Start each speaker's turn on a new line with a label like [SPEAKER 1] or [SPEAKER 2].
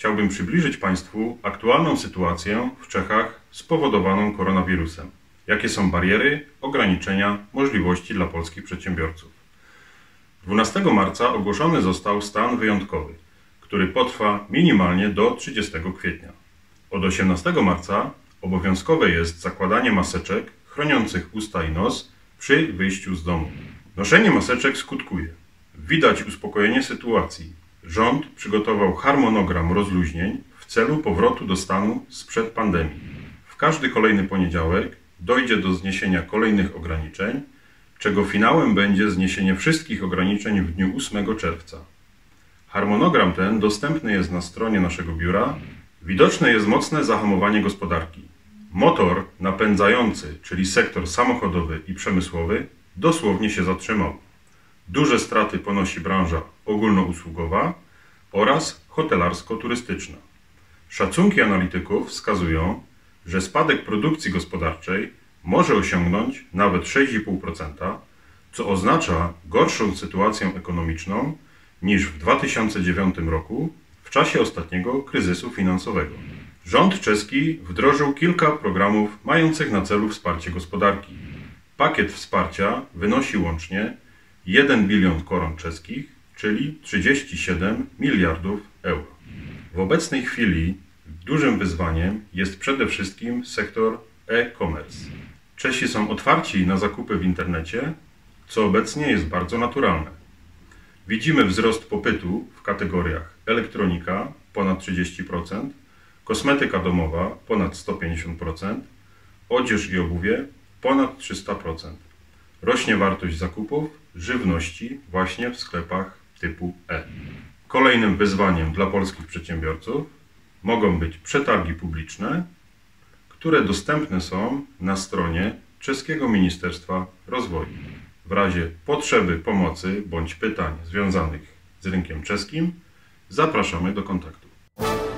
[SPEAKER 1] chciałbym przybliżyć Państwu aktualną sytuację w Czechach spowodowaną koronawirusem. Jakie są bariery, ograniczenia, możliwości dla polskich przedsiębiorców. 12 marca ogłoszony został stan wyjątkowy, który potrwa minimalnie do 30 kwietnia. Od 18 marca obowiązkowe jest zakładanie maseczek chroniących usta i nos przy wyjściu z domu. Noszenie maseczek skutkuje. Widać uspokojenie sytuacji. Rząd przygotował harmonogram rozluźnień w celu powrotu do stanu sprzed pandemii. W każdy kolejny poniedziałek dojdzie do zniesienia kolejnych ograniczeń, czego finałem będzie zniesienie wszystkich ograniczeń w dniu 8 czerwca. Harmonogram ten dostępny jest na stronie naszego biura. Widoczne jest mocne zahamowanie gospodarki. Motor napędzający, czyli sektor samochodowy i przemysłowy, dosłownie się zatrzymał. Duże straty ponosi branża ogólnousługowa oraz hotelarsko-turystyczna. Szacunki analityków wskazują, że spadek produkcji gospodarczej może osiągnąć nawet 6,5%, co oznacza gorszą sytuację ekonomiczną niż w 2009 roku w czasie ostatniego kryzysu finansowego. Rząd czeski wdrożył kilka programów mających na celu wsparcie gospodarki. Pakiet wsparcia wynosi łącznie 1 bilion koron czeskich, czyli 37 miliardów euro. W obecnej chwili dużym wyzwaniem jest przede wszystkim sektor e-commerce. Czesi są otwarci na zakupy w internecie, co obecnie jest bardzo naturalne. Widzimy wzrost popytu w kategoriach elektronika ponad 30%, kosmetyka domowa ponad 150%, odzież i obuwie ponad 300%. Rośnie wartość zakupów żywności właśnie w sklepach typu E. Kolejnym wyzwaniem dla polskich przedsiębiorców mogą być przetargi publiczne, które dostępne są na stronie czeskiego Ministerstwa Rozwoju. W razie potrzeby pomocy bądź pytań związanych z rynkiem czeskim zapraszamy do kontaktu.